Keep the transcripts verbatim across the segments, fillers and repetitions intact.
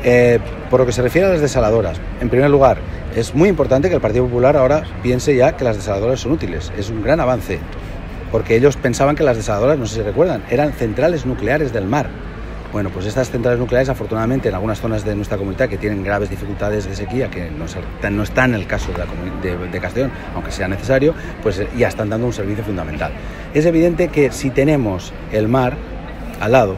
Eh, por lo que se refiere a las desaladoras, en primer lugar, es muy importante que el Partido Popular ahora piense ya que las desaladoras son útiles. Es un gran avance, porque ellos pensaban que las desaladoras, no sé si recuerdan, eran centrales nucleares del mar. Bueno, pues estas centrales nucleares, afortunadamente, en algunas zonas de nuestra comunidad que tienen graves dificultades de sequía, que no, es, no está en el caso de, la, de, de Castellón, aunque sea necesario, pues ya están dando un servicio fundamental. Es evidente que si tenemos el mar al lado,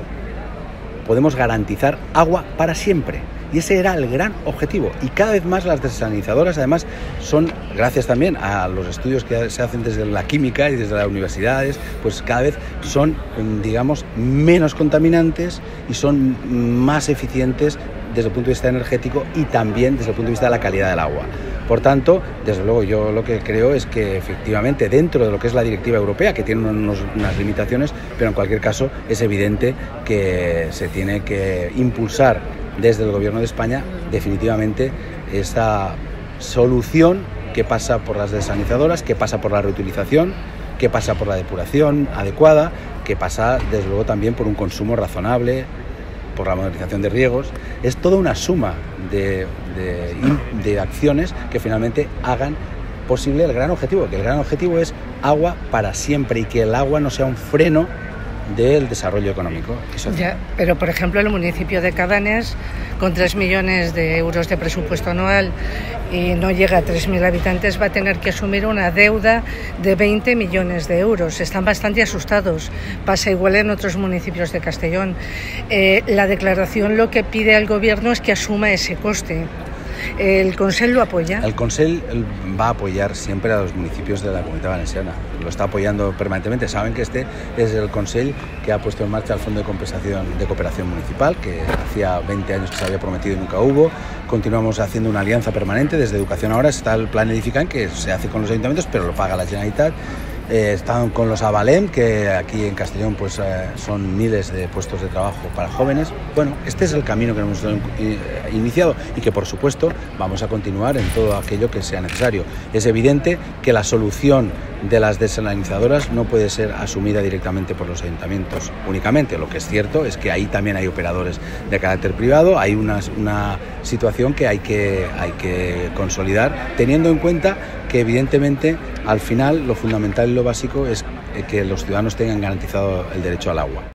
podemos garantizar agua para siempre. Y ese era el gran objetivo. Y cada vez más las desalinizadoras, además, son, gracias también a los estudios que se hacen desde la química y desde las universidades, pues cada vez son, digamos, menos contaminantes y son más eficientes desde el punto de vista energético y también desde el punto de vista de la calidad del agua. Por tanto, desde luego, yo lo que creo es que efectivamente dentro de lo que es la directiva europea, que tiene unos, unas limitaciones, pero en cualquier caso es evidente que se tiene que impulsar desde el Gobierno de España definitivamente esta solución que pasa por las desalinizadoras, que pasa por la reutilización, que pasa por la depuración adecuada, que pasa desde luego también por un consumo razonable, por la modernización de riegos. Es toda una suma de, de, de acciones que finalmente hagan posible el gran objetivo, que el gran objetivo es agua para siempre y que el agua no sea un freno del desarrollo económico. Ya, pero por ejemplo el municipio de Cabanes, con tres millones de euros de presupuesto anual y no llega a tres mil habitantes, va a tener que asumir una deuda de veinte millones de euros. Están bastante asustados. Pasa igual en otros municipios de Castellón. Eh, la declaración lo que pide al gobierno es que asuma ese coste. ¿El Consell lo apoya? El Consell va a apoyar siempre a los municipios de la Comunidad Valenciana. Lo está apoyando permanentemente. Saben que este es el Consell que ha puesto en marcha el Fondo de Compensación de Cooperación Municipal, que hacía veinte años que se había prometido y nunca hubo. Continuamos haciendo una alianza permanente. Desde Educación ahora está el Plan Edificant, que se hace con los ayuntamientos, pero lo paga la Generalitat. Eh, están con los Avalem, que aquí en Castellón pues, eh, son miles de puestos de trabajo para jóvenes. Bueno, este es el camino que hemos iniciado y que por supuesto vamos a continuar en todo aquello que sea necesario. Es evidente que la solución de las desalinizadoras no puede ser asumida directamente por los ayuntamientos únicamente. Lo que es cierto es que ahí también hay operadores de carácter privado, hay una, una situación que hay, que hay que consolidar, teniendo en cuenta que evidentemente al final lo fundamental y lo básico es que los ciudadanos tengan garantizado el derecho al agua.